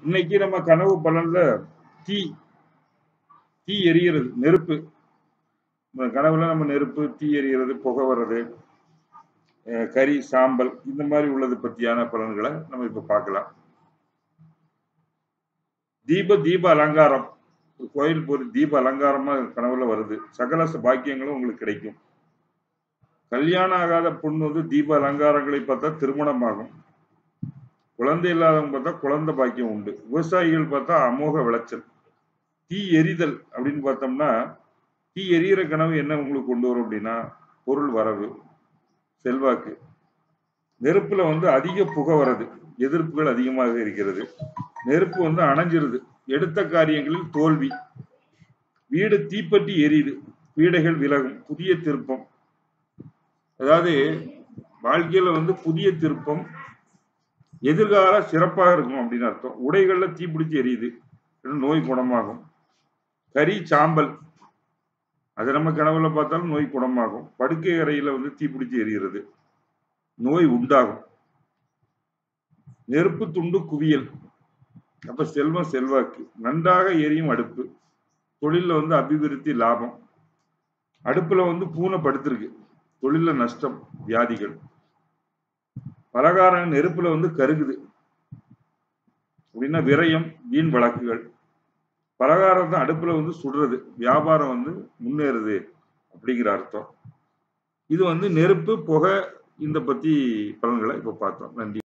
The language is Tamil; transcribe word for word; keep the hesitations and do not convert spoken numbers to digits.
இன்னைக்கு நம்ம கனவு பலன்ல தீ தீ எரிகிறது, நெருப்பு. நம்ம கனவுல நம்ம நெருப்பு, தீ எரிகிறது, புகை வர்றது, அஹ் கரி, சாம்பல் இந்த மாதிரி உள்ளது பத்தியான பலன்களை நம்ம இப்ப பார்க்கலாம். தீப தீப அலங்காரம். ஒரு கோயில் போய் தீப அலங்காரமா கனவுல வருது. சகல பாக்கியங்களும் உங்களுக்கு கிடைக்கும். கல்யாணம் ஆகாத பொண்ணு வந்து தீப அலங்காரங்களை பார்த்தா திருமணமாகும். குழந்தை இல்லாதவங்க பார்த்தா குழந்தை பாக்கியம் உண்டு. விவசாயிகள் பார்த்தா அமோக விளைச்சல். தீ எரிதல் அப்படின்னு பார்த்தோம்னா, தீ எரியிற கனவு என்ன உங்களுக்கு கொண்டு வரும் அப்படின்னா, பொருள் வரவு, செல்வாக்கு. நெருப்புல வந்து அதிக புகை வர்றது, எதிர்ப்புகள் அதிகமாக இருக்கிறது. நெருப்பு வந்து அணைஞ்சிருது, எடுத்த காரியங்களில் தோல்வி. வீடு தீப்பற்றி எரியுது, பீடைகள் விலகும், புதிய திருப்பம். அதாவது வாழ்க்கையில வந்து புதிய திருப்பம், எதிர்கால சிறப்பாக இருக்கும் அப்படின்னு அர்த்தம். உடைகள்ல தீப்பிடிச்சு எரியுது, நோய் குணமாகும். கரி, சாம்பல், அது நம்ம கனவுல பார்த்தாலும் நோய் குணமாகும். படுக்கை அறையில வந்து தீப்பிடிச்சு எரிகிறது, நோய் உண்டாகும். நெருப்பு துண்டு குவியல், அப்ப செல்வம், செல்வாக்கு. நன்றாக எரியும் அடுப்பு, தொழில வந்து அபிவிருத்தி, லாபம். அடுப்புல வந்து பூனை படுத்திருக்கு, தொழில நஷ்டம், வியாதிகள். பலகாரம் நெருப்புல வந்து கருகுது அப்படின்னா விரயம், வீண் வழக்குகள். பலகாரம் தான் அடுப்புல வந்து சுடுறது, வியாபாரம் வந்து முன்னேறுது அப்படிங்கிற அர்த்தம். இது வந்து நெருப்பு, புகை இந்த பத்தி பலன்களை இப்ப பார்த்தோம். நன்றி.